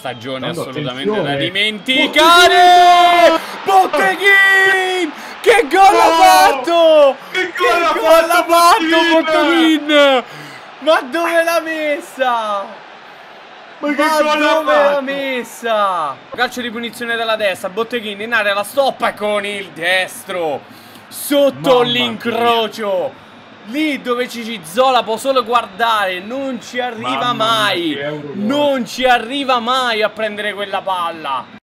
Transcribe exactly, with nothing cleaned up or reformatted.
stagione Tanto assolutamente attenzione. da dimenticare. Botteghin! Che gol ha fatto! Che Che gol ha gol ha fatto fatto Botteghin! Botteghin! Ma dove l'ha messa? Ma che Ma gol ha dove l'ha fatto? messa? Calcio di punizione dalla destra, Botteghin in area, la stoppa con il destro sotto Mamma l'incrocio. Lì dove Cicizzola può solo guardare, non ci arriva Mamma mia, mai. che Eurogol. Non ci arriva mai a prendere quella palla.